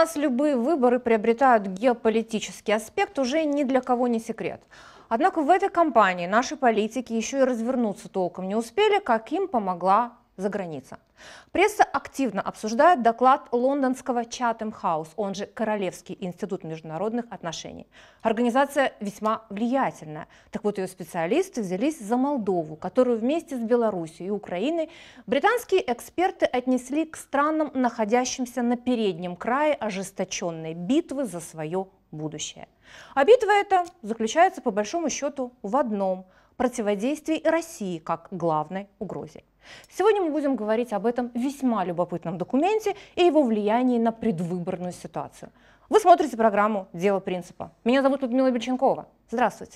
нас любые выборы приобретают геополитический аспект, уже ни для кого не секрет. Однако в этой кампании наши политики еще и развернуться толком не успели, как им помогла заграница. Пресса активно обсуждает доклад лондонского Chatham House, он же Королевский институт международных отношений. Организация весьма влиятельная. Так вот, ее специалисты взялись за Молдову, которую вместе с Белоруссией и Украиной британские эксперты отнесли к странам, находящимся на переднем крае ожесточенной битвы за свое будущее. А битва эта заключается по большому счету в одном – противодействии России как главной угрозе. Сегодня мы будем говорить об этом весьма любопытном документе и его влиянии на предвыборную ситуацию. Вы смотрите программу «Дело принципа». Меня зовут Людмила Бельченкова. Здравствуйте.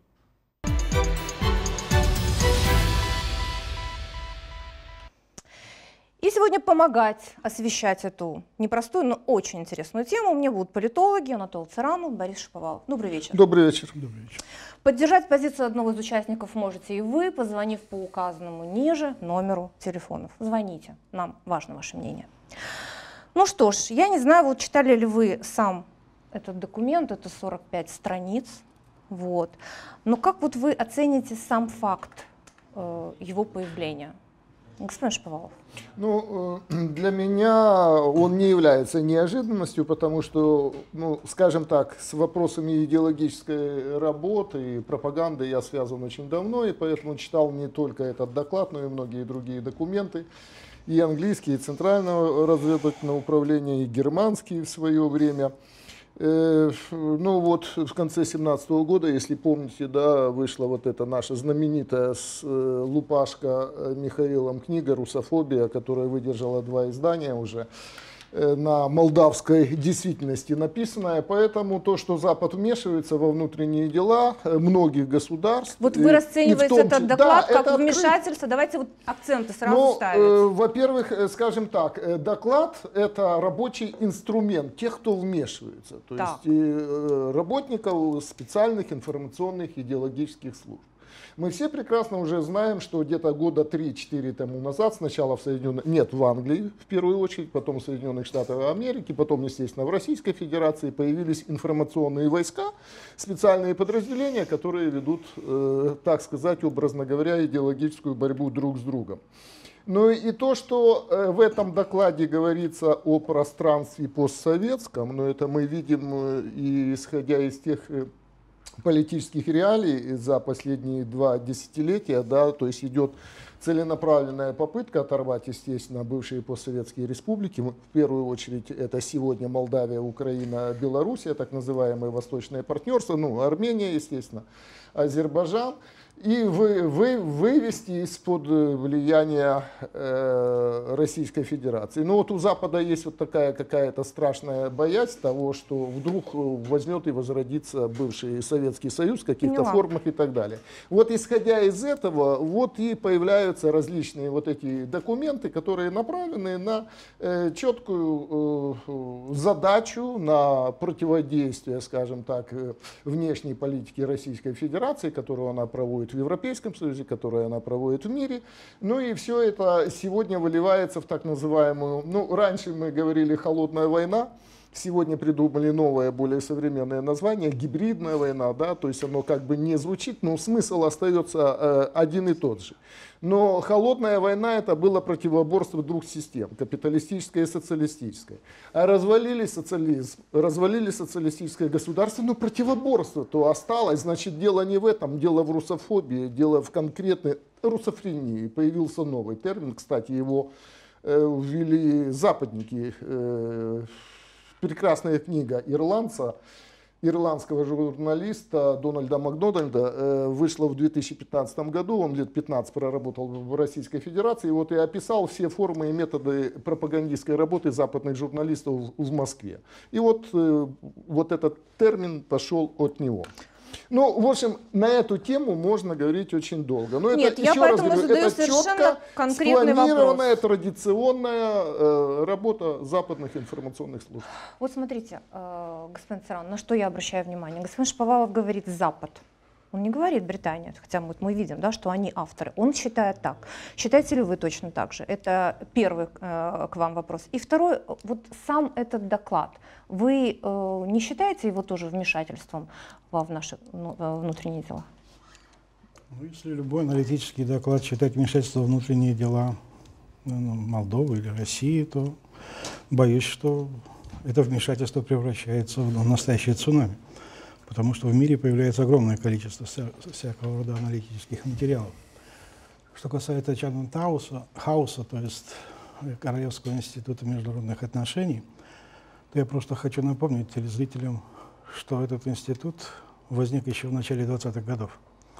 И сегодня помогать освещать эту непростую, но очень интересную тему мне будут политологи Анатолий Царанов, Борис Шаповалов. Добрый вечер. Добрый вечер. Добрый вечер. Поддержать позицию одного из участников можете и вы, позвонив по указанному ниже номеру телефонов. Звоните, нам важно ваше мнение. Ну что ж, я не знаю, вот читали ли вы сам этот документ, это 45 страниц, вот. Но как вот вы оцените сам факт его появления? Господин Шаповалов. Ну, для меня он не является неожиданностью, потому что, ну, скажем так, с вопросами идеологической работы и пропаганды я связан очень давно, и поэтому читал не только этот доклад, но и многие другие документы, и английские, и Центрального разведывательного управления, и германские в свое время. Ну вот в конце 2017 года, если помните, да, вышла вот эта наша знаменитая лупашка Михаилом книга «Русофобия», которая выдержала 2 издания уже, на молдавской действительности написанная, поэтому то, что Запад вмешивается во внутренние дела многих государств. Вот вы расцениваете этот доклад как вмешательство, давайте вот акценты сразу ставить. Во-первых, скажем так, доклад – это рабочий инструмент тех, кто вмешивается, то есть работников специальных информационных идеологических служб. Мы все прекрасно уже знаем, что где-то года 3-4 тому назад, сначала в Англии в первую очередь, потом в Соединенных Штатах Америки, потом, естественно, в Российской Федерации появились информационные войска, специальные подразделения, которые ведут, так сказать, образно говоря, идеологическую борьбу друг с другом. Ну и то, что в этом докладе говорится о пространстве постсоветском, но это мы видим, и исходя из тех политических реалий за последние 2 десятилетия, да, то есть идет целенаправленная попытка оторвать, естественно, бывшие постсоветские республики, в первую очередь это сегодня Молдавия, Украина, Белоруссия, так называемое восточное партнерство, ну, Армения, естественно, Азербайджан, и вывести из-под влияния Российской Федерации. Но вот у Запада есть вот такая какая-то страшная боязнь того, что вдруг возьмет и возродится бывший Советский Союз в каких-то формах и так далее. Вот исходя из этого, вот и появляются различные вот эти документы, которые направлены на четкую задачу, на противодействие, скажем так, внешней политике Российской Федерации, которую она проводит в Европейском Союзе, которую она проводит в мире. Ну и все это сегодня выливается в так называемую, ну раньше мы говорили холодная война, сегодня придумали новое, более современное название, гибридная война, да, то есть оно как бы не звучит, но смысл остается один и тот же. Но холодная война это было противоборство 2 систем, капиталистической и социалистической. А развалили социализм, развалили социалистическое государство, но противоборство-то осталось, значит дело не в этом, дело в русофобии, дело в конкретной русофрении. Появился новый термин, кстати, его ввели западники. Прекрасная книга ирландского журналиста Дональда Макдональда вышла в 2015 году, он лет 15 проработал в Российской Федерации, и вот и описал все формы и методы пропагандистской работы западных журналистов в Москве. И вот этот термин пошел от него. Ну, в общем, на эту тему можно говорить очень долго. Но нет, это, я еще раз поэтому говорю, задаю это совершенно конкретный спланированная, вопрос. традиционная работа западных информационных служб. Вот смотрите, господин Царан, на что я обращаю внимание. Господин Шаповалов говорит «Запад». Он не говорит Британия, хотя мы видим, да, что они авторы. Он считает так. Считаете ли вы точно так же? Это первый к вам вопрос. И второй, вот сам этот доклад, вы не считаете его тоже вмешательством в наши внутренние дела? Ну, если любой аналитический доклад считать вмешательством в внутренние дела Молдовы или России, то боюсь, что это вмешательство превращается в настоящее цунами. Потому что в мире появляется огромное количество всякого рода аналитических материалов. Что касается Чаттем-хауса, то есть Королевского института международных отношений, то я просто хочу напомнить телезрителям, что этот институт возник еще в начале 20-х годов,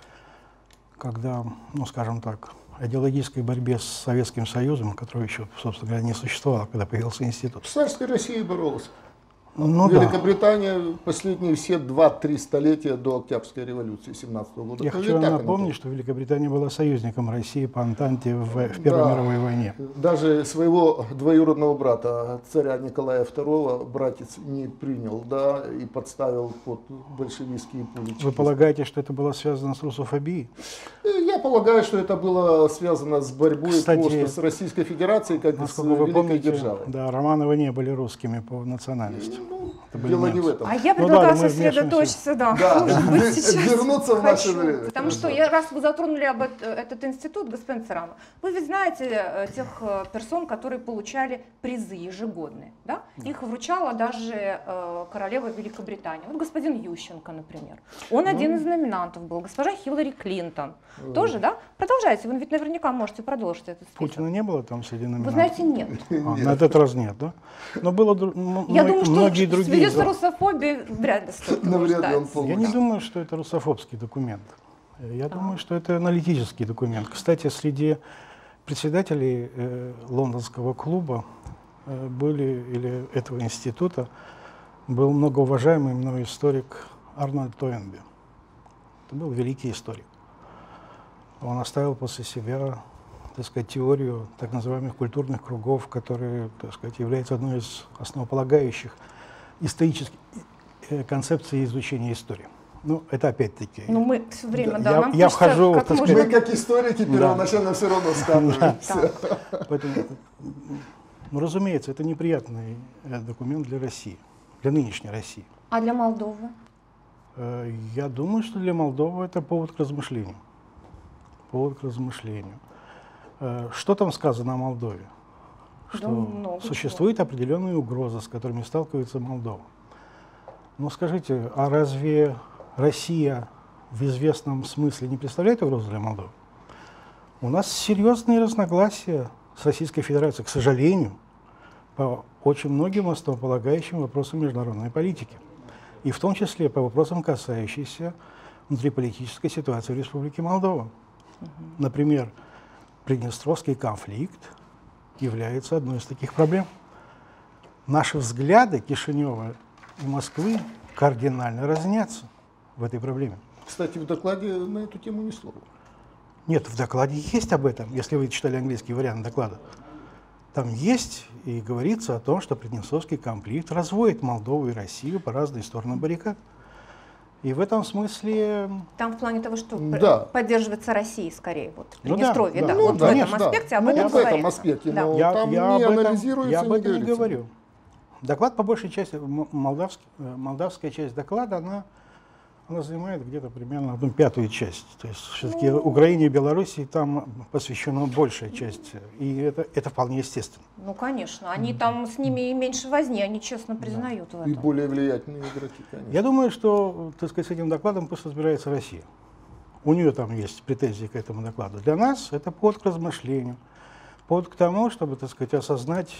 когда, ну скажем так, идеологической борьбе с Советским Союзом, который еще, собственно говоря, не существовал, когда появился институт. Царская Россия боролась. Ну, Великобритания последние все 2-3 столетия до Октябрьской революции 17 года. Я хочу вам напомнить, что Великобритания была союзником России по Антанте в Первой мировой войне. Даже своего двоюродного брата, царя Николая II, братец не принял, да, и подставил под большевистские пули. Вы полагаете, что это было связано с русофобией? Я полагаю, что это было связано с борьбой, кстати, просто с Российской Федерацией, как с великой помните, державой. Да, Романовы не были русскими по национальности. Дело не в этом. А я предлагаю сосредоточиться, вернуться в наше время. Потому что, раз вы затронули этот институт, господин Царанов, вы ведь знаете тех персон, которые получали призы ежегодные. Да? Их вручала даже королева Великобритании. Вот господин Ющенко, например. Он один из номинантов был. Госпожа Хиллари Клинтон. Тоже, да? Продолжайте, вы ведь наверняка можете продолжить этот список. Путина не было там среди номинантов? Вы знаете, нет. На этот раз нет, да? Но было многие другие. В связи с русофобией вряд ли стоит его ждать. Я не думаю, что это русофобский документ. Я думаю, что это аналитический документ. Кстати, среди председателей лондонского клуба или этого института был многоуважаемый мной историк Арнольд Тойнби. Это был великий историк. Он оставил после себя, так сказать, теорию так называемых культурных кругов, которые, так сказать, являются одной из основополагающих исторических концепций изучения истории. Ну, это опять-таки... Ну, мы все время, я вхожу... Мы, как историки, первоначально все равно скандываемся. Поэтому, ну, разумеется, это неприятный документ для России, для нынешней России. А для Молдовы? Я думаю, что для Молдовы это повод к размышлению. Повод к размышлению. Что там сказано о Молдове? Что существует определенные угрозы, с которыми сталкивается Молдова. Но скажите, а разве Россия в известном смысле не представляет угрозу для Молдовы? У нас серьезные разногласия с Российской Федерацией, к сожалению, по очень многим основополагающим вопросам международной политики. И в том числе по вопросам, касающимся внутриполитической ситуации в Республике Молдова. Например, Приднестровский конфликт является одной из таких проблем. Наши взгляды Кишинева и Москвы кардинально разнятся в этой проблеме. Кстати, в докладе на эту тему ни слова. Нет, в докладе есть об этом, если вы читали английский вариант доклада. Там есть и говорится о том, что Приднестровский конфликт разводит Молдову и Россию по разные стороны баррикад. И в этом смысле... Там в плане того, что поддерживается Россией скорее, вот, в Приднестровье, да. Вот в этом аспекте об этом говорится. В этом аспекте, но я там не анализируется, я об этом не говорю. Доклад по большей части, молдавская часть доклада, она занимает где-то примерно 1/5 часть. То есть все-таки Украине и Белоруссии там посвящена большая часть. И это вполне естественно. Ну, конечно. Они там с ними и меньше возни, они честно признают в этом. И более влиятельные игроки, конечно. Я думаю, что, так сказать, с этим докладом пусть разбирается Россия. У нее там есть претензии к этому докладу. Для нас это повод к размышлению, повод к тому, чтобы, так сказать, осознать,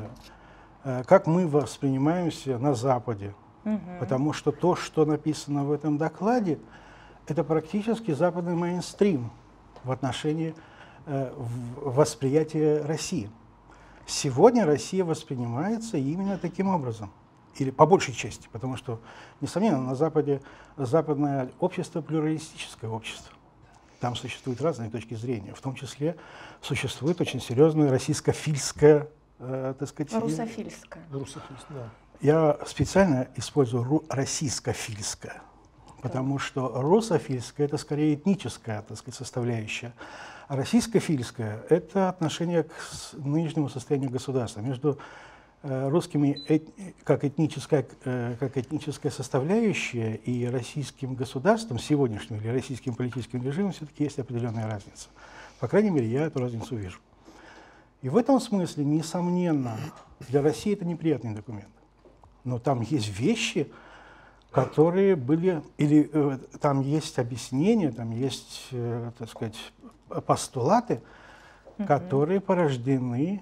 как мы воспринимаемся на Западе. Потому что то, что написано в этом докладе, это практически западный мейнстрим в отношении восприятия России. Сегодня Россия воспринимается именно таким образом, или по большей части, потому что, несомненно, на Западе западное общество плюралистическое общество. Там существуют разные точки зрения, в том числе существует очень серьезная российско-фильская, так сказать... Русофильская. Русофильская, да. Я специально использую российско-фильское, Потому что русофильская — это скорее этническая, так сказать, составляющая, а российскофильская — это отношение к нынешнему состоянию государства. Между русскими как этническая составляющая и российским государством сегодняшним или российским политическим режимом все-таки есть определенная разница. По крайней мере, я эту разницу вижу. И в этом смысле, несомненно, для России это неприятный документ. Но там есть вещи, которые были, или там есть объяснения, там есть, так сказать, постулаты, которые порождены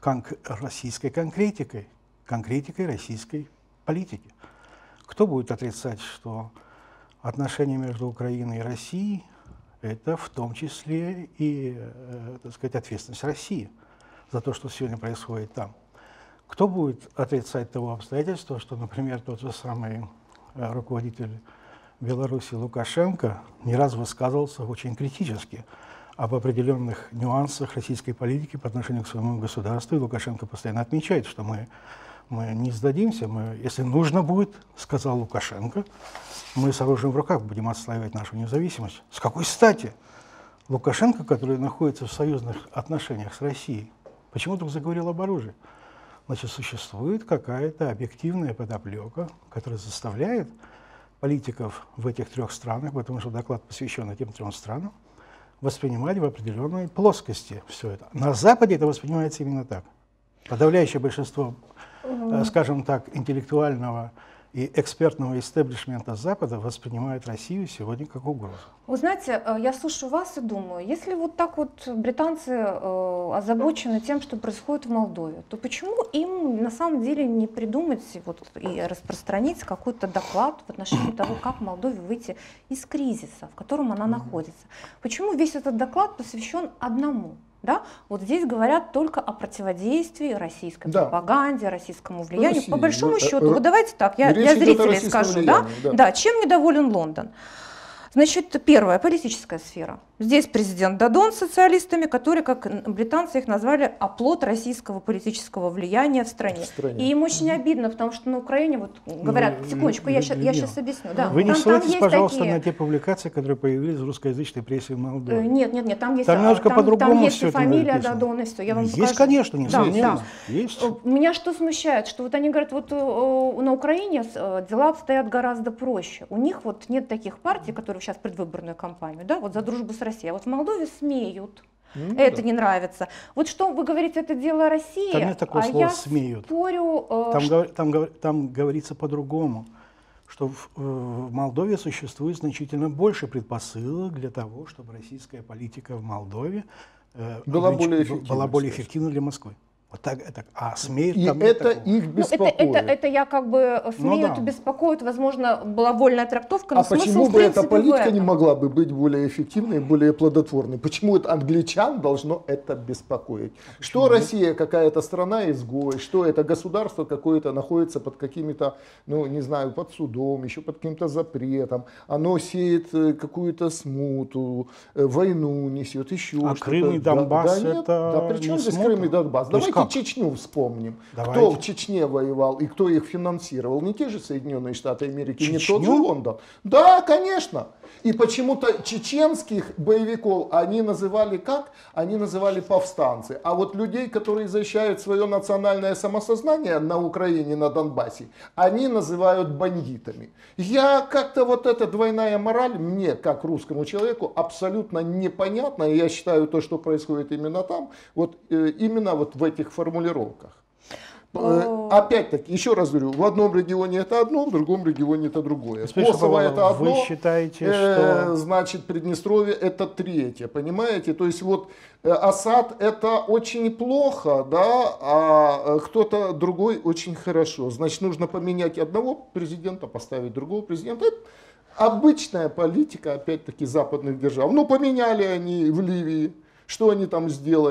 российской конкретикой российской политики. Кто будет отрицать, что отношения между Украиной и Россией — это в том числе и, так сказать, ответственность России за то, что сегодня происходит там? Кто будет отрицать того обстоятельства, что, например, тот же самый руководитель Беларуси Лукашенко не раз высказывался очень критически об определенных нюансах российской политики по отношению к своему государству, и Лукашенко постоянно отмечает, что мы не сдадимся, если нужно будет, сказал Лукашенко, мы с оружием в руках будем отстаивать нашу независимость. С какой стати Лукашенко, который находится в союзных отношениях с Россией, почему вдруг заговорил об оружии? Значит, существует какая-то объективная подоплека, которая заставляет политиков в этих трех странах, потому что доклад посвящен этим трем странам, воспринимать в определенной плоскости все это. На Западе это воспринимается именно так. Подавляющее большинство, скажем так, интеллектуального и экспертного истеблишмента Запада воспринимает Россию сегодня как угрозу. Вы знаете, я слушаю вас и думаю, если вот так вот британцы озабочены тем, что происходит в Молдове, то почему им на самом деле не придумать вот, и распространить какой-то доклад в отношении того, как Молдове выйти из кризиса, в котором она находится? Почему весь этот доклад посвящен одному? Да? Вот здесь говорят только о противодействии российской пропаганде, российскому влиянию. России. По большому счету, вот давайте так, я для зрителей скажу, да, чем недоволен Лондон. Значит, первая политическая сфера. Здесь президент Додон с социалистами, которые, как британцы их назвали, оплот российского политического влияния в стране. И им очень обидно, потому что на Украине, вот говорят, секундочку, я сейчас объясню. Да, вы не ссылайтесь, пожалуйста, на те публикации, которые появились в русскоязычной прессе в Молдове. Нет, там есть, там есть и фамилия Додон, и все. Я вам есть, покажу. конечно, несомненно. Да. Есть. Меня что смущает, что вот они говорят, вот на Украине дела обстоят гораздо проще. У них вот нет таких партий, которые сейчас предвыборную кампанию, да, вот за дружбу с Россией. А вот в Молдове смеют. Это не нравится. Вот что вы говорите, это дело России, там нет такого слова «смеют». Спорю, там говорится по-другому, что в Молдове существует значительно больше предпосылок для того, чтобы российская политика в Молдове была более эффективна для Москвы. Вот так, а смеют и там это их беспокоит. Это я как бы смеют, беспокоит, возможно, была вольная трактовка, но смысл, почему бы эта политика не могла бы быть более эффективной, более плодотворной? Почему это англичан должно это беспокоить? Что Россия какая-то страна-изгой, что это государство какое-то находится под какими-то, не знаю, под судом, еще под каким-то запретом, оно сеет какую-то смуту, войну несет, еще что-то. Крым и Донбасс при чем здесь Крым и Донбасс? Давайте Чечню вспомним. Давайте. Кто в Чечне воевал и кто их финансировал? Не те же Соединенные Штаты Америки, не тот же Лондон. Да, конечно. И почему-то чеченских боевиков они называли как? Они называли повстанцы. А вот людей, которые защищают свое национальное самосознание на Украине, на Донбассе, они называют бандитами. Я как-то вот эта двойная мораль мне, как русскому человеку, абсолютно непонятна. И я считаю то, что происходит именно там, именно в этих формулировках. Опять-таки, еще раз говорю, в одном регионе это одно, в другом регионе это другое. Косово это одно, вы считаете, что... значит, Приднестровье это третье, понимаете? То есть вот Асад это очень плохо, да, а кто-то другой очень хорошо. Значит, нужно поменять одного президента, поставить другого президента. Это обычная политика, опять-таки, западных держав. Поменяли они в Ливии, что они там сделали?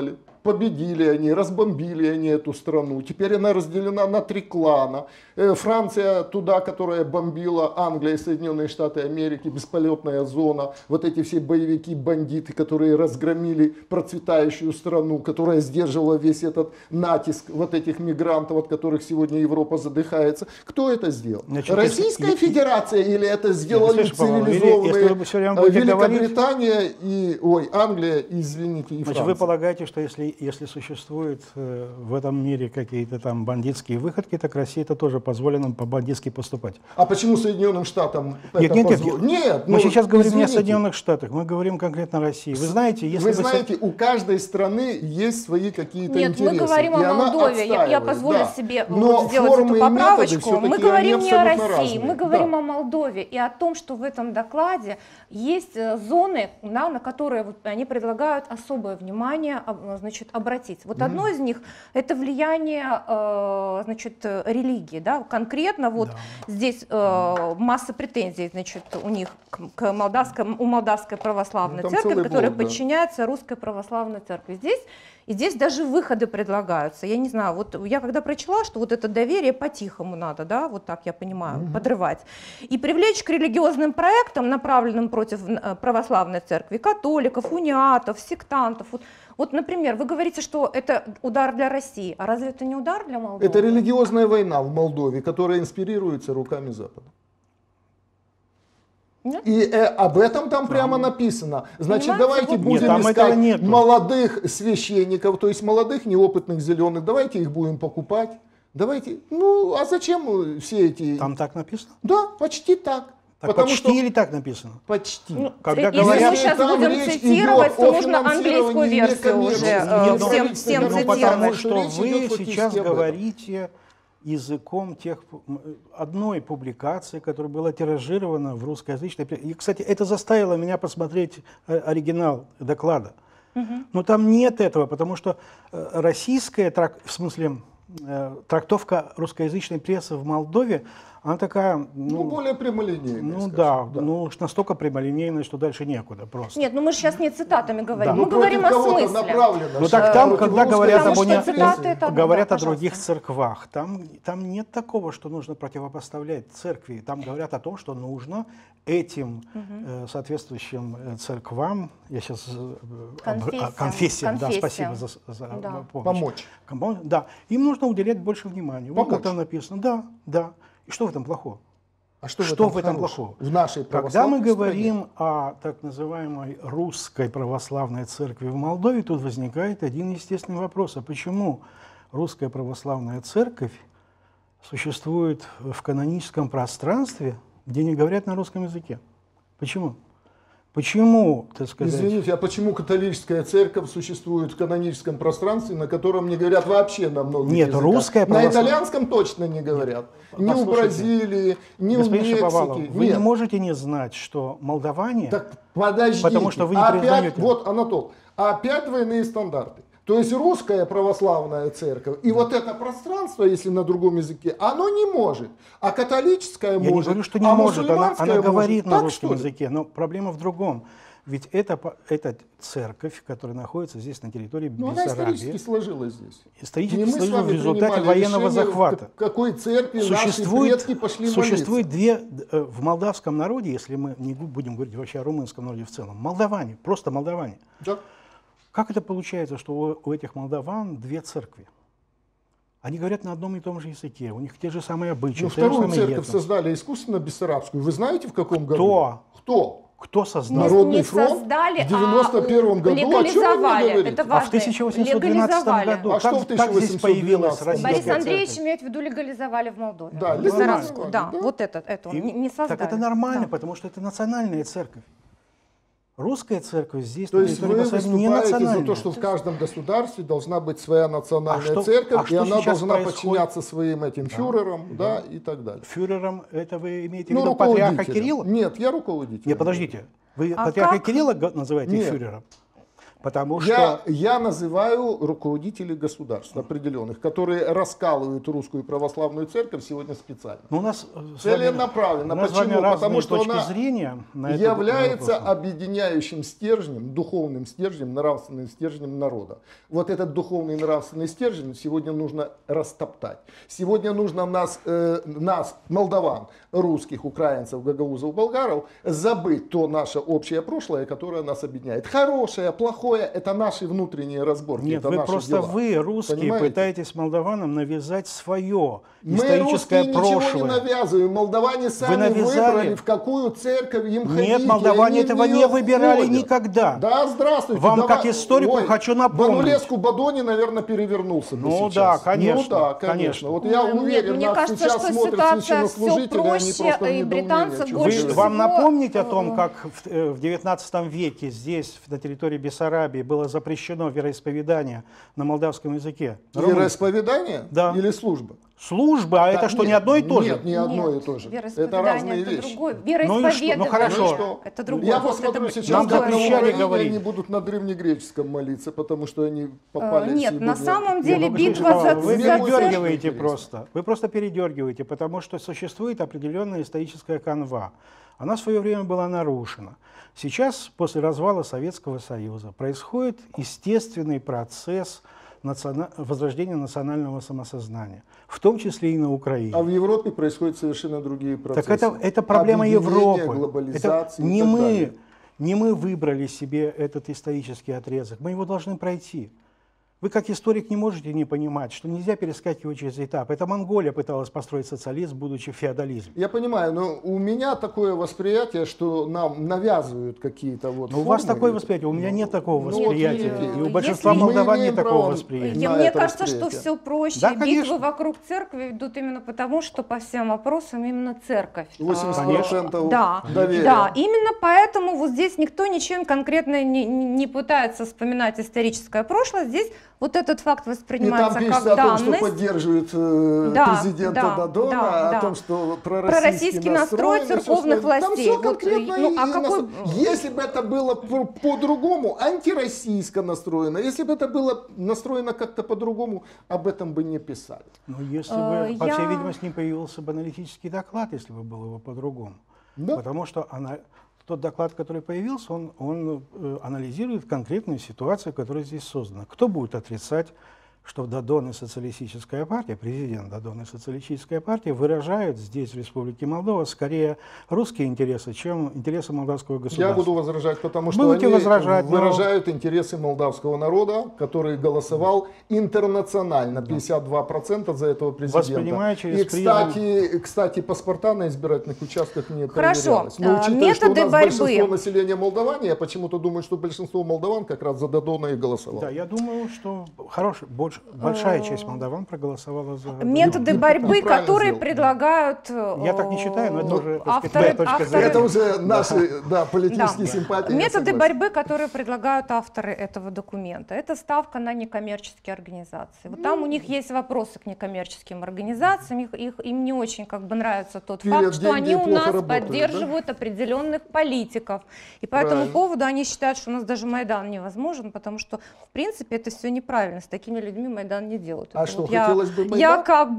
победили они, разбомбили они эту страну. Теперь она разделена на 3 клана. Франция туда, которая бомбила, Англия и Соединенные Штаты Америки, бесполетная зона. Вот эти все боевики, бандиты, которые разгромили процветающую страну, которая сдерживала весь этот натиск вот этих мигрантов, от которых сегодня Европа задыхается. Кто это сделал? Значит, Российская Федерация или это сделали цивилизованные Великобритания и, Англия, извините, и Франция? Значит, вы полагаете, что если существуют в этом мире какие-то там бандитские выходки, так России это тоже позволено по-бандитски поступать? А почему Соединенным Штатам нет, это позволено? Нет, мы сейчас говорим не о Соединенных Штатах, мы говорим конкретно о России. Вы знаете, если вы знаете, у каждой страны есть свои какие-то интересы. Нет, мы говорим о Молдове. Я позволю себе сделать эту поправочку. Мы говорим не о России, мы говорим о Молдове и о том, что в этом докладе есть зоны, на которые они предлагают особое внимание, значит, обратить. Вот одно из них — это влияние, значит, религии, да, конкретно вот здесь масса претензий, значит, у них у Молдавской православной церкви, которая подчиняется Русской православной церкви. Здесь даже выходы предлагаются. Я не знаю, вот я когда прочла, что вот это доверие по-тихому надо, да, вот так я понимаю, подрывать. И привлечь к религиозным проектам, направленным против православной церкви, католиков, униатов, сектантов. Вот, например, вы говорите, что это удар для России, а разве это не удар для Молдовы? Это религиозная война в Молдове, которая инспирируется руками Запада. Нет? И об этом там прямо написано. Значит, давайте будем искать молодых священников, то есть молодых неопытных зеленых, давайте их будем покупать. Давайте, а зачем все эти... Там так написано? Да, почти так. Так почти или так написано? Почти. Когда если говорят, мы сейчас будем цитировать, то нужно английскую версию уже всем цитировать. Потому что вы сейчас говорите языком одной публикации, которая была тиражирована в русскоязычной. И, кстати, это заставило меня посмотреть оригинал доклада. Но там нет этого, потому что российская, в смысле, трактовка русскоязычной прессы в Молдове, она такая... более прямолинейная. Да, настолько прямолинейная, что дальше некуда просто. Нет, мы же сейчас не цитатами говорим, мы говорим о смысле. Так там, когда говорят о других церквах, там нет такого, что нужно противопоставлять церкви. Там говорят о том, что нужно этим соответствующим церквам, я сейчас... Конфессиям, да, спасибо за помощь. Помочь. Да, им нужно уделять больше внимания. Вот как там написано. Да. И что в этом плохого? А что в этом плохого? В нашей Когда мы говорим о так называемой русской православной церкви в Молдове, тут возникает один естественный вопрос. А почему русская православная церковь существует в каноническом пространстве, где не говорят на русском языке? Почему? Почему, так сказать... Извините, а почему католическая церковь существует в каноническом пространстве, на котором не говорят вообще на многих языках? Русская на итальянском точно не говорят. Ни в Бразилии, ни в Мексике. Вы не можете не знать, что молдаване... Так подождите. Потому что вы не признаете... Вот, Анатол, опять двойные стандарты. То есть русская православная церковь и вот это пространство, если на другом языке, оно не может. А католическая может. Я не говорю, что не может, она говорит на русском может. языке. Но проблема в другом. Ведь это церковь, которая находится здесь на территории Бессарабии. Она исторически сложилась здесь. Исторически сложилась в результате военного захвата. В какой церкви наши предки пошли молиться? Существует в молдавском народе, если мы не будем говорить вообще о румынском народе в целом, молдаване, просто молдаване. Да. Как это получается, что у этих молдаван две церкви? Они говорят на одном и том же языке, у них те же самые обычаи. Вторую церковь создали искусственно бессарабскую. Вы знаете, в каком году? Кто создал? Народный фронт в 91-м году. Легализовали. Это важно. А в 1812 году? А что в 1812 году? Борис Андреевич имеет в виду легализовали в Молдове. Да, Бессарабскую. Да, вот это не создали. Так это нормально, потому что это национальная церковь. Русская церковь здесь... То есть вы выступаете за то, что в каждом государстве должна быть своя национальная церковь, и она должна подчиняться своим этим фюрерам, да, и так далее. Фюрером это вы имеете в виду патриарха Кирилла? Нет, я руководитель. Нет, подождите. Вы патриарха Кирилла называете фюрером? Потому что... Я называю руководителей государств определенных, которые раскалывают русскую православную церковь сегодня специально. Но у нас целенаправленно. Почему? Потому что она является объединяющим стержнем, духовным стержнем, нравственным стержнем народа. Вот этот духовный нравственный стержень сегодня нужно растоптать. Сегодня нужно нас, молдаван, русских, украинцев, гагаузов, болгаров, забыть то наше общее прошлое, которое нас объединяет. Хорошее, плохое, это наши внутренние разборки. Нет, это вы наши просто дела. вы, русские, Понимаете? Пытаетесь молдаванам навязать свое Мы, историческое русские, прошлое. ничего не навязываем. Молдаване сами выбрали, в какую церковь им ходить. Нет, молдаване этого не выбирали никогда. Да, здравствуйте. Вам, как историку, хочу напомнить. Ванулеску Бадони, наверное, перевернулся бы Ну сейчас. да, конечно. Ну да, конечно. Вот я уверен, мне нас кажется, сейчас что смотрят ситуация все священнослужители, они проще, просто в и британцы недоумении. больше Чего Вам всего, напомнить о том, как в 19 веке здесь, на территории Бессарабии, было запрещено вероисповедание на молдавском языке? Вероисповедание? Да. Или служба? Служба, а это что, не одно и то же? Нет, не одно и то же. Это разные вещи. Вероисповедание, Ну хорошо. это другое. Я Вот посмотрю это сейчас, Нам как на запрещали Украине говорить. они будут на древнегреческом молиться, потому что они попали Нет, сегодня... на самом деле Ну, битва за вы за передергиваете церковь. просто. Вы просто передергиваете, потому что существует определенная историческая канва. Она в свое время была нарушена. Сейчас, после развала Советского Союза, происходит естественный процесс возрождения национального самосознания, в том числе и на Украине. А в Европе происходят совершенно другие процессы. Так это проблема Объединение, Европы. глобализации Это и так далее. не мы выбрали себе этот исторический отрезок, мы его должны пройти. Вы как историк не можете не понимать, что нельзя перескакивать через этап. Это Монголия пыталась построить социализм, будучи феодализмом. Я понимаю, но у меня такое восприятие, что нам навязывают какие-то вот Но у вас формы. такое восприятие, у меня нет такого вот восприятия. видите, И у большинства если- молдаван Мы нет имеем такого право восприятия. на Мне это кажется, что восприятие. все проще. Да, Битвы конечно. вокруг церкви идут именно потому, что по всем вопросам именно церковь. 80% Да, доверия. да, именно поэтому вот здесь никто ничем конкретно не пытается вспоминать историческое прошлое. Здесь вот этот факт И там воспринимается как пишется о том, данность. что поддерживает Да, президента да, Додона, да, о том, да. что Пророссийский настрой церковных Там властей. все Вот, конкретно. ну, а и какой- Если бы это было по-другому, антироссийско настроено, если бы это было настроено как-то по-другому, об этом бы не писали. Но если бы, по всей я- видимости, не появился бы аналитический доклад, если бы было бы по-другому. Да. Потому что тот доклад, который появился, он анализирует конкретную ситуацию, которая здесь создана. Кто будет отрицать, что Додон и социалистическая партия, президент Додон и социалистическая партия выражают здесь, в Республике Молдова, скорее русские интересы, чем интересы молдавского государства. Я буду возражать, потому что Будете они возражать, но- выражают интересы молдавского народа, который голосовал интернационально, 52% за этого президента. Воспринимая через И, кстати, паспорта на избирательных участках не Хорошо. проверялись. Но учитывая, что у Методы нас борьбы. большинство населения молдаван, я почему-то думаю, что большинство молдаван как раз за Додона и голосовало. Да, я думаю, что большая часть молдаван проголосовала за Додона. Методы борьбы, Неправильно которые сделал. предлагают Я так не считаю, но это уже, так сказать, авторы- моя точка авторы- зрения. Это уже наши политические Да. симпатии. я Методы согласен. борьбы, которые предлагают авторы этого документа, это ставка на некоммерческие организации. Вот там у них есть вопросы к некоммерческим организациям, им не очень нравится тот Пилят факт, что деньги они и у плохо нас работают, поддерживают определенных политиков. И по этому Правильно. поводу они считают, что у нас даже Майдан невозможен, потому что, в принципе, это все неправильно. С такими людьми Майдан не делают. А Это что, вот хотелось бы Майдан?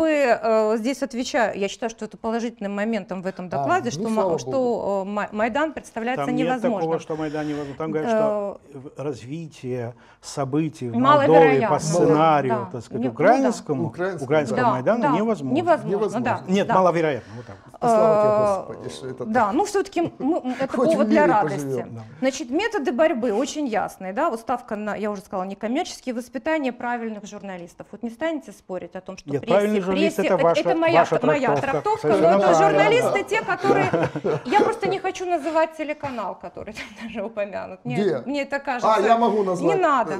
я здесь отвечаю, я считаю, что это положительным моментом в этом докладе, ну, слава что Майдан представляется Там нет невозможным. такого, что Майдан невозможно. Там говорят, что развитие событий в Маловероятно. Молдове по сценарию, Да. так сказать, Ну, украинскому, Украинскому, украинского Да, Майдана да, невозможно. Невозможно, да. Нет, да. маловероятно. Вот так. Слава тебе, Господи, что это Да, ну все-таки это Хоть в повод для мире радости. поживем. Да. Значит, методы борьбы очень ясные, да, вот ставка на, я уже сказала, некоммерческие, воспитание правильных журналистов. Вот не станете спорить о том, что Нет, правильный журналист — это это моя ваша трактовка. трактовка, но Совершенно это правильно. журналисты, те, которые... Я просто не хочу называть телеканал, который там даже упомянут. Где? Мне это кажется... А, я могу назвать. Не надо.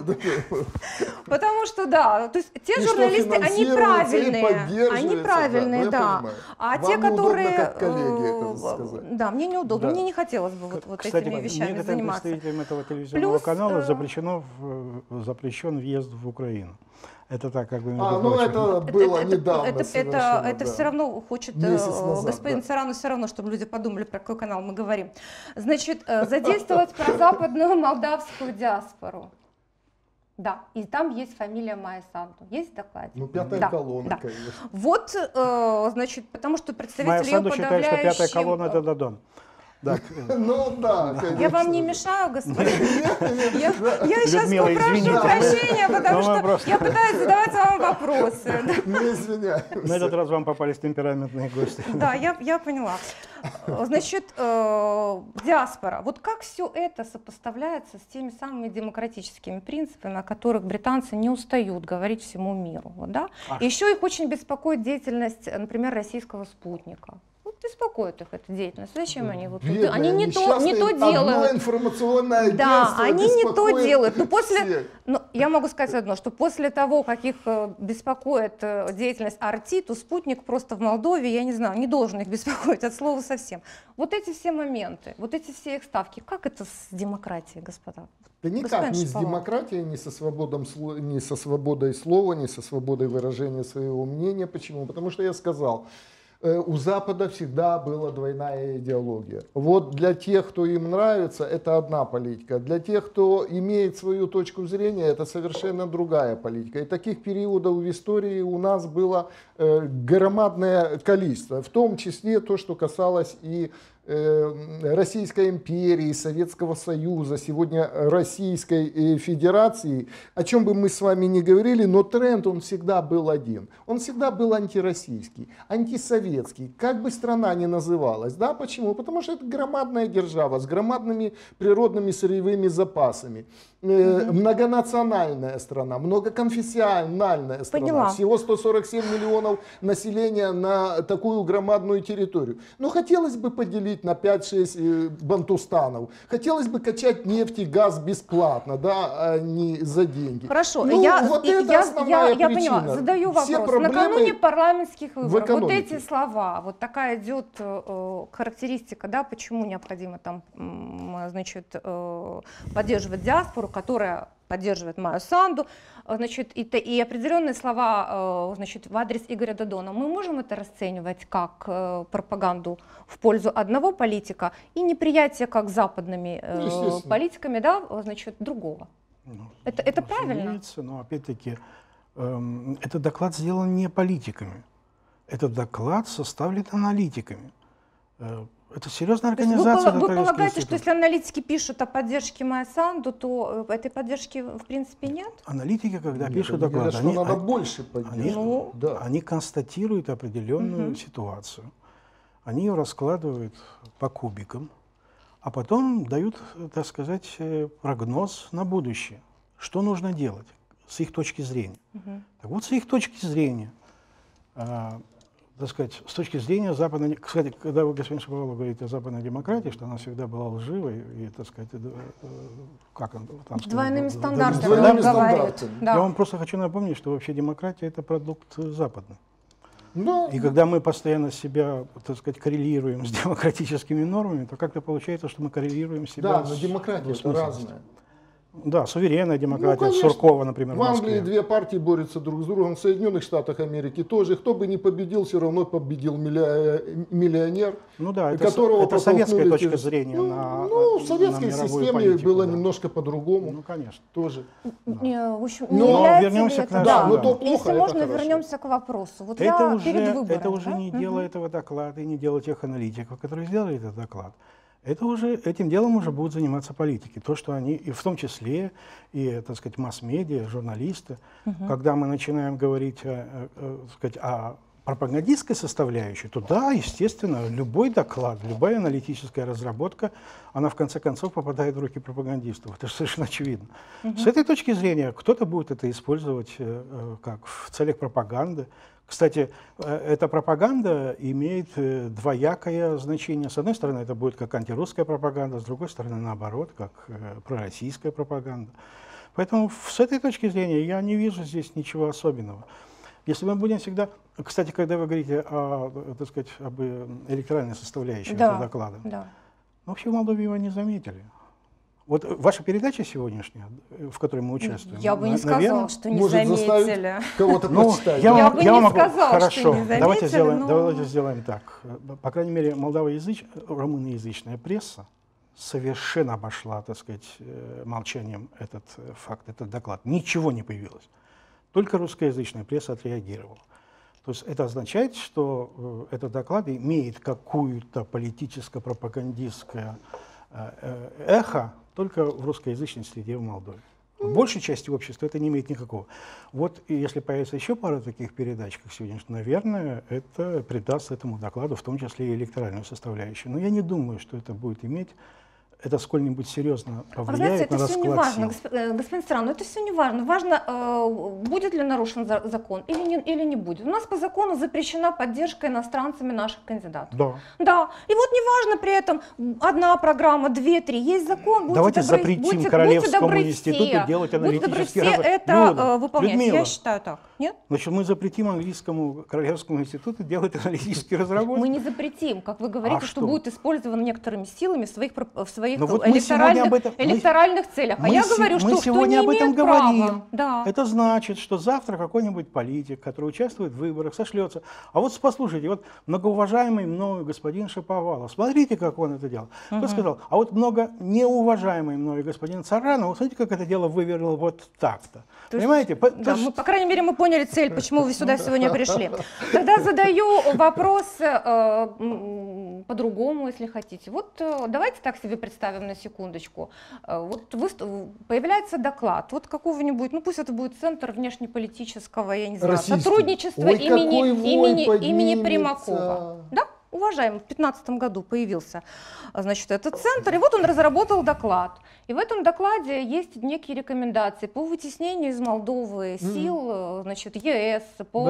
Потому что, да, то есть те И что журналисты, они финансируется и правильные, поддерживается, они да, правильные, ну, я да. понимаю. А Вам те, неудобно, которые... как коллеге, это сказать. Да, мне неудобно, Да. мне не хотелось бы вот Кстати, этими вещами некоторым заниматься. представителям этого телевизионного Плюс, канала запрещен въезд в Украину. Это так, как бы, между А, ну прочим. это было недавно совершенно, это да. все равно хочет Месяц назад, господин да. Царану, все равно, чтобы люди подумали, про какой канал мы говорим. Значит, задействовать прозападную молдавскую диаспору. Да, и там есть фамилия Майя Санду. Есть в докладе? Ну, пятая да, колонна, да. конечно. Вот, значит, потому что представители Майя Санду считает, что подавляющим... пятая колонна – это Дадон. Ну да, конечно. Я вам не мешаю, господин? Я сейчас Людмила, попрошу извините. прощения, потому Ну, мы что просто- я пытаюсь задавать вам вопросы. Не извиняюсь. На этот раз вам попались темпераментные гости. Да, я поняла. Значит, диаспора. Вот как все это сопоставляется с теми самыми демократическими принципами, о которых британцы не устают говорить всему миру? Вот, да? Еще их очень беспокоит деятельность, например, российского спутника. Вот беспокоит их эта деятельность. Зачем они вот Бедные, они не то несчастные, одно делают? информационное Да, агентство они не то беспокоит делают. Но после, всех. ну, я могу сказать одно, что после того, как их беспокоит деятельность Арти, то спутник просто в Молдове, я не знаю, не должен их беспокоить от слова совсем. Вот эти все моменты, вот эти все их ставки, как это с демократией, господа? Да никак Господин ни с Шаповалов. демократией, ни со свободой слова, ни со свободой выражения своего мнения. Почему? Потому что я сказал, у Запада всегда была двойная идеология. Вот для тех, кто им нравится, это одна политика. Для тех, кто имеет свою точку зрения, это совершенно другая политика. И таких периодов в истории у нас было громадное количество. В том числе то, что касалось и Российской империи, Советского Союза, сегодня Российской Федерации, о чем бы мы с вами ни говорили, но тренд он всегда был один. Он всегда был антироссийский, антисоветский, как бы страна ни называлась. Да? Почему? Потому что это громадная держава с громадными природными сырьевыми запасами. Многонациональная страна, многоконфессиональная страна. Поняла. Всего 147 миллионов населения на такую громадную территорию. Но хотелось бы поделить на 5-6 бантустанов. Хотелось бы качать нефть и газ бесплатно, да, а не за деньги. Хорошо, Ну, я причина. поняла, задаю Все вопрос. проблемы Накануне парламентских в выборов вот экономике. эти слова, вот такая идет характеристика, да, почему необходимо там, значит, поддерживать диаспору, которая поддерживает Майю Санду, значит, и определенные слова, значит, в адрес Игоря Дадона. Мы можем это расценивать как пропаганду в пользу одного политика и неприятие как западными политиками, да, значит, другого? Это правильно? Но опять-таки, этот доклад сделан не политиками. Этот доклад составлен аналитиками. Это серьезная организация. Вы полагаете, что если аналитики пишут о поддержке Майи Санду, то этой поддержки в принципе нет? Аналитики, когда пишут они доклад, говорят, что надо больше поддерживать. Они констатируют определенную ситуацию. Они ее раскладывают по кубикам, а потом дают, так сказать, прогноз на будущее. Что нужно делать с их точки зрения. Так вот, с их точки зрения, так сказать, с точки зрения западной... Кстати, когда вы, господин Шаповалов, говорите о западной демократии, что она всегда была лживой и, так сказать, как он там сказал? Двойными стандартами. Двойными стандартами. Да. Я вам просто хочу напомнить, что вообще демократия – это продукт западный. Ну, И когда мы постоянно себя, так сказать, коррелируем с демократическими нормами, то как-то получается, что мы коррелируем себя да, с но демократия это разная. Да, суверенная демократия, конечно. Суркова, например, в Англии две партии борются друг с другом, в Соединенных Штатах Америки тоже. Кто бы ни победил, все равно победил миллионер. Ну да, это советская точка зрения в советской системе политику, было да. немножко по-другому. Ну, конечно. Тоже. В общем, но вернемся к нашему. Но то плохо, если это можно, хорошо. вернемся к вопросу. Вот Это я уже, перед выборами, это уже да? не дело этого доклада и не дело тех аналитиков, которые сделали этот доклад. Это уже, этим делом уже будут заниматься политики. То, что они, и в том числе и, так сказать, масс-медиа, журналисты, когда мы начинаем говорить о пропагандистской составляющей, то да, естественно, любой доклад, любая аналитическая разработка, она в конце концов попадает в руки пропагандистов. Это же совершенно очевидно. С этой точки зрения кто-то будет это использовать как в целях пропаганды. Кстати, эта пропаганда имеет двоякое значение. С одной стороны, это будет как антирусская пропаганда, с другой стороны, наоборот, как пророссийская пропаганда. Поэтому с этой точки зрения я не вижу здесь ничего особенного. Если мы будем всегда... Кстати, когда вы говорите о, так сказать, об электоральной составляющей этого доклада, вообще в Молдове его не заметили. Вот ваша передача сегодняшняя, в которой мы участвуем... Я бы не сказала, что не может заметили. Кого-то прочитать. Я бы не сказала, хорошо, что не заметили, давайте сделаем так. По крайней мере, румыноязычная пресса совершенно обошла, так сказать, молчанием этот факт, этот доклад. Ничего не появилось. Только русскоязычная пресса отреагировала. То есть это означает, что этот доклад имеет какую-то политическо-пропагандистское эхо только в русскоязычной среде в Молдове. В большей части общества это не имеет никакого. Вот и если появится еще пара таких передач, как сегодня, наверное, это придаст этому докладу, в том числе и электоральную составляющую. Но я не думаю, что это будет иметь, это сколь-нибудь серьезно повлияет на расклад сил. Это все не важно, господин Царан, но это все не важно. Важно, будет ли нарушен закон или не будет. У нас по закону запрещена поддержка иностранцами наших кандидатов. Да. Да. И вот не важно при этом одна программа, две, три. Есть закон. Давайте запретим Королевскому институту делать аналитические разработки. Это выполнять. Людмила, я считаю так. Нет? Значит, мы запретим английскому Королевскому институту делать аналитические разработки? Мы не запретим. Как вы говорите, что будет использовано некоторыми силами в своих вот электоральных целях. А я говорю, что сегодня об этом говорим. Да. Это значит, что завтра какой-нибудь политик, который участвует в выборах, сошлется. А вот послушайте, вот многоуважаемый мною господин Шаповалов, смотрите, как он это делал. Кто сказал? А вот много неуважаемый мною господин Царанов, смотрите, как это дело вывернул вот так-то. Понимаете? Да, мы, по крайней мере, мы поняли цель, почему вы сюда сегодня пришли. Тогда задаю вопрос по-другому, если хотите. Вот давайте так себе представим на секундочку. Вот появляется доклад вот какого-нибудь, ну пусть это будет центр внешнеполитического, я не знаю, сотрудничества имени Примакова. Да? Уважаемый, в 2015 году появился, значит, этот центр, и вот он разработал доклад. И в этом докладе есть некие рекомендации по вытеснению из Молдовы сил, значит, ЕС,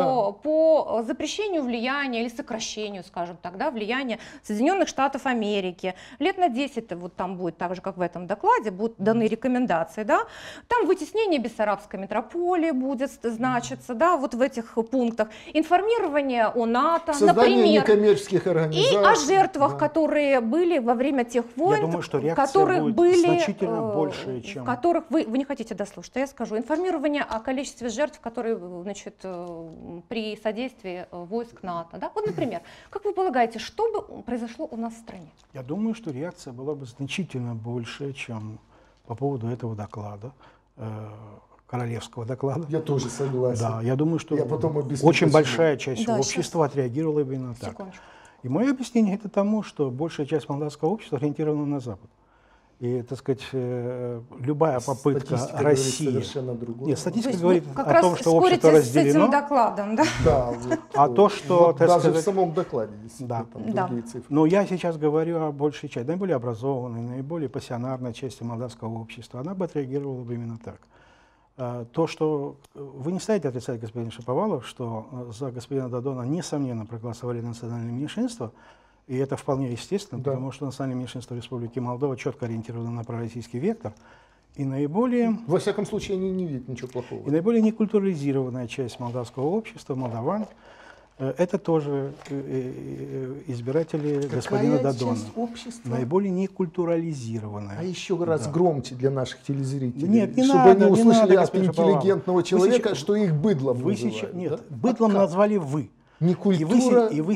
по запрещению влияния или сокращению, скажем так, да, влияния Соединенных Штатов Америки. Лет на 10 вот там будет, так же, как в этом докладе, будут даны рекомендации, да. Там вытеснение Бессарабской метрополии будет значиться, да, вот в этих пунктах. Информирование о НАТО, создание некоммерческих организаций. И о жертвах, которые были во время тех войн, я думаю, что реакция будет значительно больше, чем... в которых вы не хотите дослушать, а я скажу. Информирование о количестве жертв, которые, значит, при содействии войск НАТО. Да? Вот, например, как вы полагаете, что бы произошло у нас в стране? Я думаю, что реакция была бы значительно больше, чем по поводу этого доклада. Королевского доклада. Я тоже согласен. Да, я думаю, что очень большая часть общества отреагировала именно так. Секундочку. И мое объяснение это тому, что большая часть молдавского общества ориентирована на Запад. И, так сказать, любая попытка статистика России... совершенно другое. Нет, статистика говорит о том, что общество разделено. С этим докладом, да? Да. А то, что... Даже в самом докладе действительно другие цифры. Но я сейчас говорю о большей части, наиболее образованной, наиболее пассионарной части молдавского общества. Она бы отреагировала бы именно так. То, что вы не станете отрицать, господин Шаповалов, что за господина Додона несомненно проголосовали национальные меньшинства, и это вполне естественно, потому что национальные меньшинства Республики Молдова четко ориентированы на пророссийский вектор, и наиболее... Во всяком случае, они не видят ничего плохого. И наиболее некультурализированная часть молдавского общества, молдаван, это тоже избиратели господина Додона. Наиболее некультурализированная. А еще раз громче для наших телезрителей. Нет, не чтобы надо, они услышали от интеллигентного человека, что их быдлом называют. Нет, быдлом назвали вы. Не культура, и вы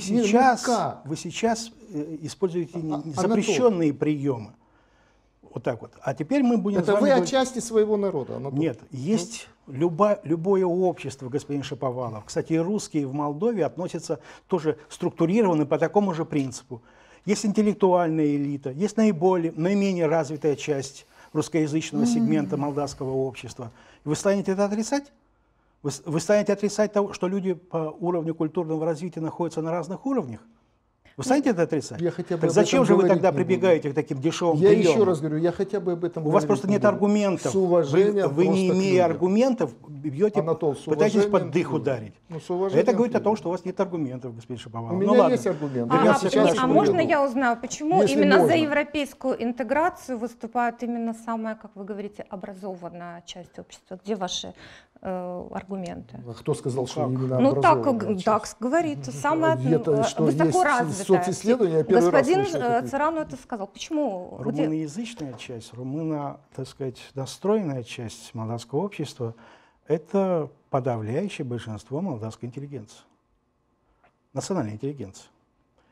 сейчас используете запрещенные приемы. Вот так вот. А теперь мы будем... Это вы о части своего народа. Нет, есть любое общество, господин Шаповалов. Кстати, и русские в Молдове относятся тоже структурированы по такому же принципу. Есть интеллектуальная элита, есть наименее развитая часть русскоязычного сегмента молдавского общества. Вы станете это отрицать? Вы станете отрицать того, что люди по уровню культурного развития находятся на разных уровнях? Вы станете это отрицать? Я хотя бы так зачем же вы тогда прибегаете к таким дешевым приемам? Я еще раз говорю, я хотя бы об этом У вас просто нет аргументов. С уважением вы не имея аргументов, бьете, Анатол, пытаетесь под дых ударить. Это говорит о том, что у вас нет аргументов, господин Шаповалов. У меня есть аргументы. А можно я узнаю, почему именно за европейскую интеграцию выступает именно самая, как вы говорите, образованная часть общества? Где ваши аргументы? Кто сказал, что именно образованная? Ну так говорит, самая высокоразвитая. Социсследования, господин Царану это сказал. Почему? Румыноязычная часть, так сказать, настроенная часть молдавского общества – это подавляющее большинство молдавской интеллигенции, национальной интеллигенции.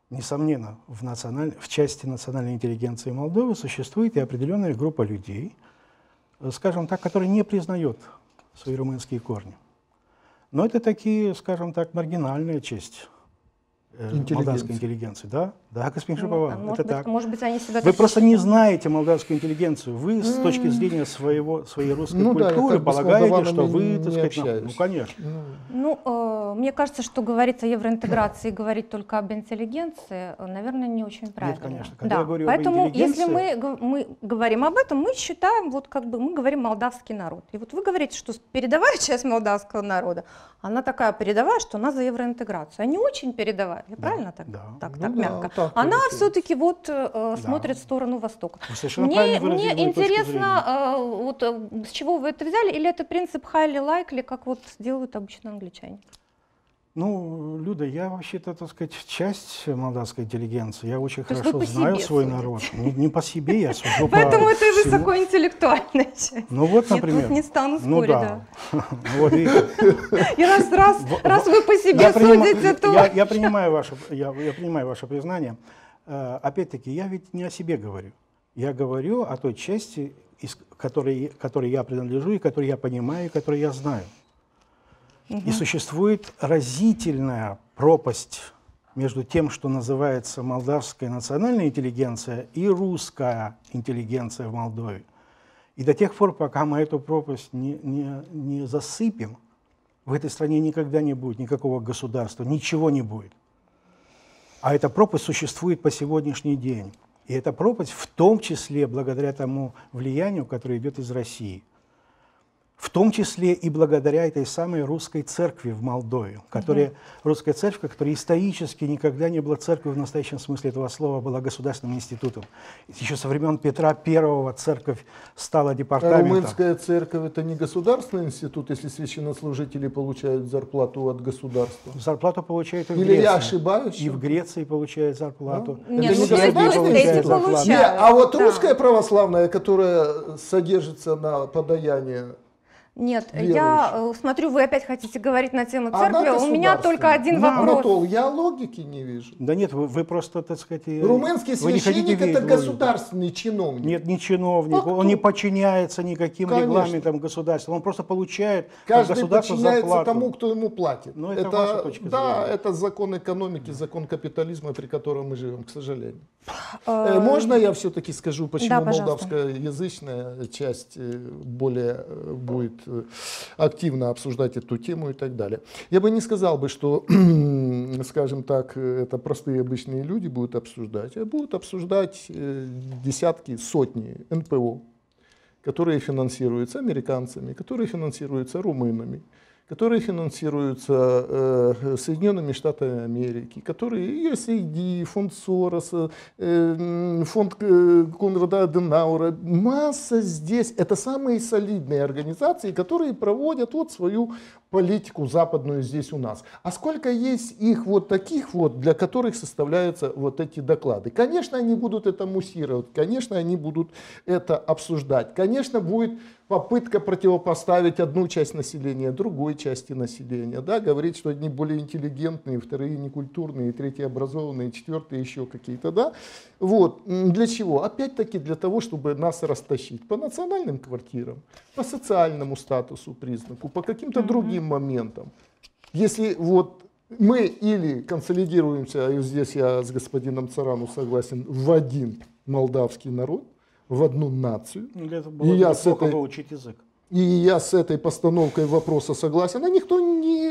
несомненно, в части национальной интеллигенции Молдовы существует и определенная группа людей, скажем так, которые не признают свои румынские корни. Но это такие, скажем так, маргинальная часть молдавской интеллигенции. Да, да, господин Шаповалов, это так. Может быть, они себя Вы просто не знаете молдавскую интеллигенцию. Вы с точки зрения своей русской культуры полагаете, что вы, так сказать, ну, конечно. Мне кажется, что говорить о евроинтеграции и говорить только об интеллигенции, наверное, не очень правильно. Нет, конечно. Когда я говорю Поэтому, об интеллигенции... если мы говорим об этом, мы считаем, вот как бы мы говорим молдавский народ. И вот вы говорите, что передовая часть молдавского народа, она такая передовая, что она за евроинтеграцию. А не очень передовая, я правильно так мягко? Так, она все-таки вот смотрит в сторону Востока. Мне интересно, вот с чего вы это взяли, или это принцип highly likely, как вот делают обычно англичане? Ну, Люда, я вообще-то, так сказать, часть молдавской интеллигенции. Я очень хорошо знаю свой народ. Не по себе я сужу. Поэтому это и высокоинтеллектуальная часть. Ну вот, например. Я тут не стану спорить, да. Вот, и раз вы по себе судите, то... Я принимаю ваше признание. Опять-таки, я ведь не о себе говорю. Я говорю о той части, которой я принадлежу, и которую я понимаю, и которую я знаю. И существует разительная пропасть между тем, что называется молдавская национальная интеллигенция, и русская интеллигенция в Молдове. И до тех пор, пока мы эту пропасть не засыпем, в этой стране никогда не будет никакого государства, ничего не будет. А эта пропасть существует по сегодняшний день. И эта пропасть в том числе благодаря тому влиянию, которое идет из России. В том числе и благодаря этой самой русской церкви в Молдове, русская церковь, которая исторически никогда не была церковью в настоящем смысле этого слова, была государственным институтом. Еще со времен Петра I церковь стала департаментом. А румынская церковь — это не государственный институт, если священнослужители получают зарплату от государства? Зарплату получают и в Греции. Или я ошибаюсь? И в Греции получают зарплату. Нет, это не государственный получают. Нет, а вот русская православная, которая содержится на подаяние. Нет, я смотрю, вы опять хотите говорить на тему церкви. У меня только один вопрос. Анатол, я логики не вижу. Да нет, вы просто, так сказать... Румынский священник — это государственный чиновник. Нет, не чиновник. Он не подчиняется никаким регламентам государства. Он просто получает каждый подчиняется тому, кто ему платит. Но это ваша точка зрения. Да, это закон экономики, закон капитализма, при котором мы живем, к сожалению. Можно я все-таки скажу, почему молдавскоязычная часть более будет активно обсуждать эту тему и так далее. Я бы не сказал бы, что, скажем так, это простые обычные люди будут обсуждать, а будут обсуждать десятки, сотни НПО, которые финансируются американцами, которые фондируются румынами, которые финансируются Соединенными Штатами Америки, которые USAID, фонд Сороса, фонд Конрада Аденауэра, масса здесь. Это самые солидные организации, которые проводят вот свою политику западную здесь у нас. А сколько есть их вот таких вот, для которых составляются вот эти доклады? Конечно, они будут это муссировать, конечно, они будут это обсуждать, конечно, будет попытка противопоставить одну часть населения другой части населения, да, говорить, что одни более интеллигентные, вторые некультурные, третьи образованные, четвертые еще какие-то, да. Вот. Для чего? Опять-таки для того, чтобы нас растащить по национальным квартирам, по социальному статусу, признаку, по каким-то другим моментам. Если вот мы или консолидируемся, и здесь я с господином Царану согласен, в один молдавский народ, в одну нацию. Для этого было неплохо бы учить язык. И я с этой постановкой вопроса согласен, а никто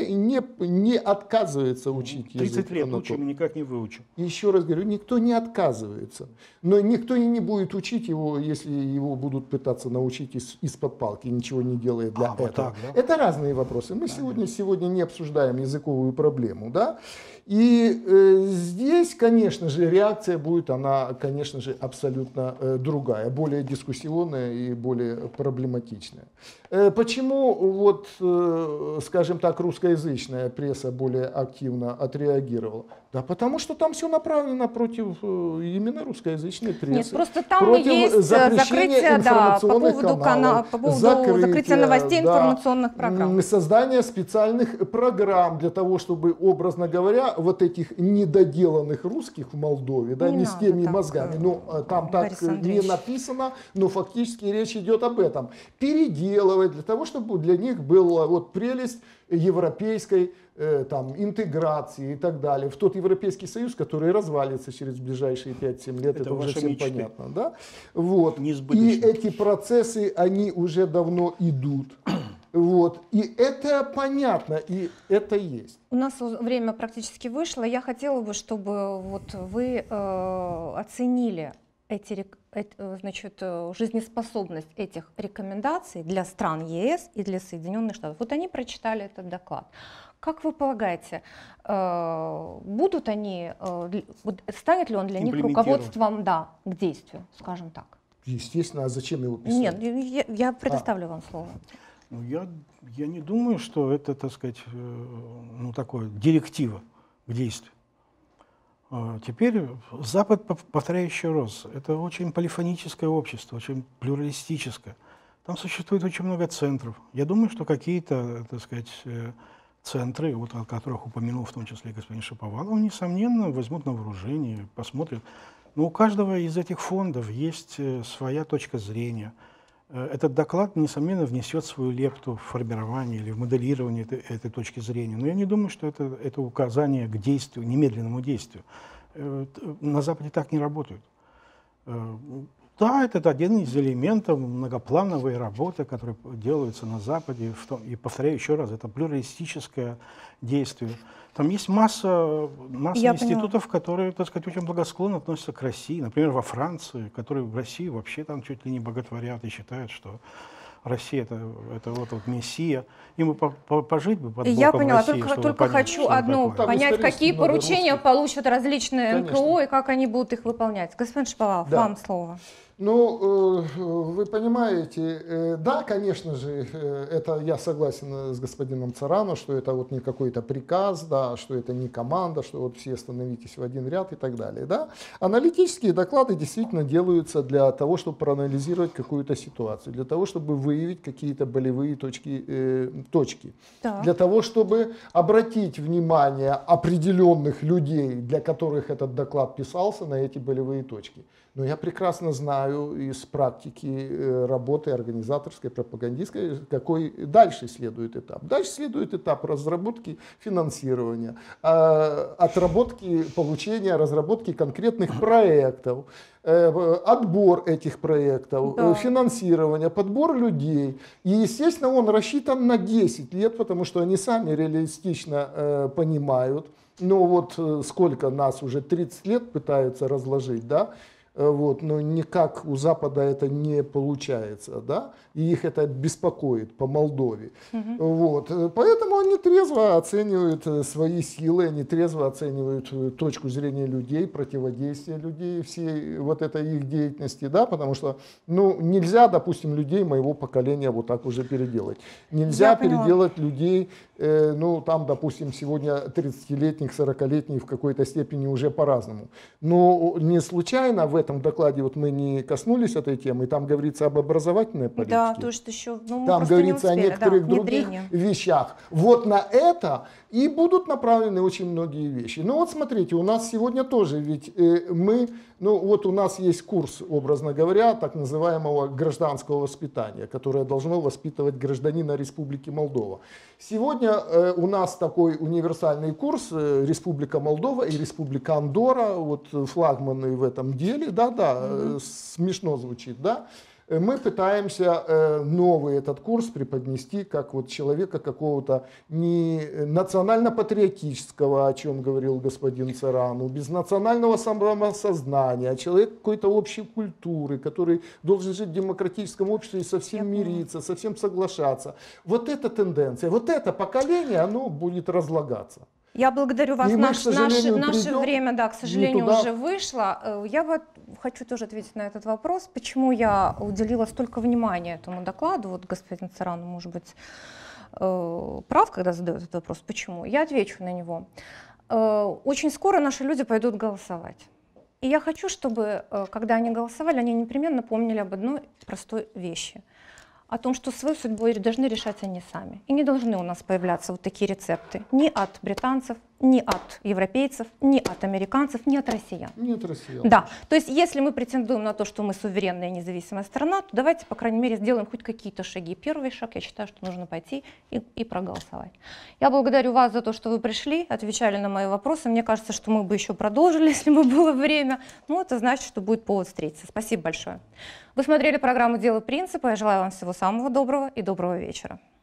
не отказывается учить язык. 30 лет учим, никак не выучим. Еще раз говорю, никто не отказывается. Но никто и не будет учить его, если его будут пытаться научить из-под палки, ничего не делая для этого. Вот так, да? Это разные вопросы. Мы сегодня не обсуждаем языковую проблему. Да? И здесь, конечно же, реакция будет, она, конечно же, абсолютно другая, более дискуссионная и более проблематичная. Почему, вот, скажем так, русскоязычная пресса более активно отреагировала? Да, потому что там все направлено против именно русскоязычной прессы. Нет, просто там против есть закрытие, да, по поводу, каналов, по поводу закрытия новостей, да, информационных программ. Создание специальных программ для того, чтобы, образно говоря, вот этих недоделанных русских в Молдове, да, не с теми мозгами, ну, там так не написано, но фактически речь идет об этом. Переделывать для того, чтобы для них была вот прелесть европейской там, интеграции и так далее, в тот Европейский Союз, который развалится через ближайшие 5-7 лет, это уже всем понятно. Да? Вот. И эти процессы, они уже давно идут. Вот. И это понятно, и это есть. У нас время практически вышло. Я хотела бы, чтобы вот вы оценили значит, жизнеспособность этих рекомендаций для стран ЕС и для Соединенных Штатов. Вот они прочитали этот доклад. Как вы полагаете, будут они, станет ли он для них руководством, да, к действию, скажем так? Естественно, а зачем его писать? Нет, я предоставлю вам слово. Ну, я не думаю, что это, так сказать, ну, такое директива к действию. Теперь Запад, повторяю еще раз, это очень полифоническое общество, очень плюралистическое. Там существует очень много центров. Я думаю, что какие-то, так сказать, центры, вот, о которых упомянул в том числе господин Шаповалов, несомненно, возьмут на вооружение, посмотрят. Но у каждого из этих фондов есть своя точка зрения. Этот доклад, несомненно, внесет свою лепту в формирование или в моделирование этой точки зрения. Но я не думаю, что это указание к действию, немедленному действию. На Западе так не работают. Да, это один из элементов многоплановой работы, которые делаются на Западе. И повторяю еще раз, это плюралистическое действие. Там есть масса институтов, которые, так сказать, очень благосклонно относятся к России. Например, во Франции, которые в России вообще там чуть ли не боготворят и считают, что Россия это вот мессия. Ему пожить бы под боком Я поняла, России, только хочу одну понять, какие поручения получат различные НКО и как они будут их выполнять. Господин Шаповалов, вам слово. Ну, вы понимаете, да, конечно же, это я согласен с господином Царану, что это вот не какой-то приказ, да, что это не команда, что вот все становитесь в один ряд и так далее, да. Аналитические доклады действительно делаются для того, чтобы проанализировать какую-то ситуацию, для того, чтобы выявить какие-то болевые точки, да. Для того, чтобы обратить внимание определенных людей, для которых этот доклад писался, на эти болевые точки. Но я прекрасно знаю из практики работы организаторской, пропагандистской, какой дальше следует этап. Дальше следует этап разработки финансирования, отработки, получения, разработки конкретных проектов, отбор этих проектов, да. Финансирование, подбор людей. И, естественно, он рассчитан на 10 лет, потому что они сами реалистично понимают. Но вот сколько нас уже 30 лет пытаются разложить, да? Вот, но никак у Запада это не получается, да, и их это беспокоит по Молдове. Вот, поэтому они трезво оценивают свои силы, они трезво оценивают точку зрения людей, противодействие людей, всей вот этой их деятельности, да, потому что, ну, нельзя, допустим, людей моего поколения вот так уже переделать. Нельзя переделать людей, ну, там, допустим, сегодня 30-летних, 40-летних в какой-то степени уже по-разному. Но не случайно в этом докладе вот мы не коснулись этой темы, там говорится об образовательной политике. Да, то, что еще, ну, там говорится о некоторых других вещах. Вот на это и будут направлены очень многие вещи. Ну вот смотрите, у нас сегодня тоже ведь мы, ну вот у нас есть курс, образно говоря, так называемого гражданского воспитания, которое должно воспитывать гражданина Республики Молдова. Сегодня у нас такой универсальный курс Республика Молдова и Республика Андорра, вот флагманы в этом деле, да, смешно звучит, да. Мы пытаемся новый этот курс преподнести как вот человека какого-то не национально-патриотического, о чем говорил господин Царану, без национального самосознания, а человек какой-то общей культуры, который должен жить в демократическом обществе и со всем мириться, со всем соглашаться. Вот эта тенденция, вот это поколение, оно будет разлагаться. Я благодарю вас. Наше время, да, к сожалению, уже вышло. Я вот хочу тоже ответить на этот вопрос. Почему я уделила столько внимания этому докладу? Вот господин Царан, может быть, прав, когда задает этот вопрос. Почему? Я отвечу на него. очень скоро наши люди пойдут голосовать. И я хочу, чтобы, когда они голосовали, они непременно помнили об одной простой вещи. О том, что свою судьбу должны решать они сами. И не должны у нас появляться вот такие рецепты ни от британцев, ни от европейцев, ни от американцев, ни от россиян. Не от россиян. Да, то есть если мы претендуем на то, что мы суверенная и независимая страна, то давайте, по крайней мере, сделаем хоть какие-то шаги. Первый шаг, я считаю, что нужно пойти и проголосовать. Я благодарю вас за то, что вы пришли, отвечали на мои вопросы. Мне кажется, что мы бы еще продолжили, если бы было время. Ну, это значит, что будет повод встретиться. Спасибо большое. Вы смотрели программу «Дело принципа». Я желаю вам всего самого доброго и доброго вечера.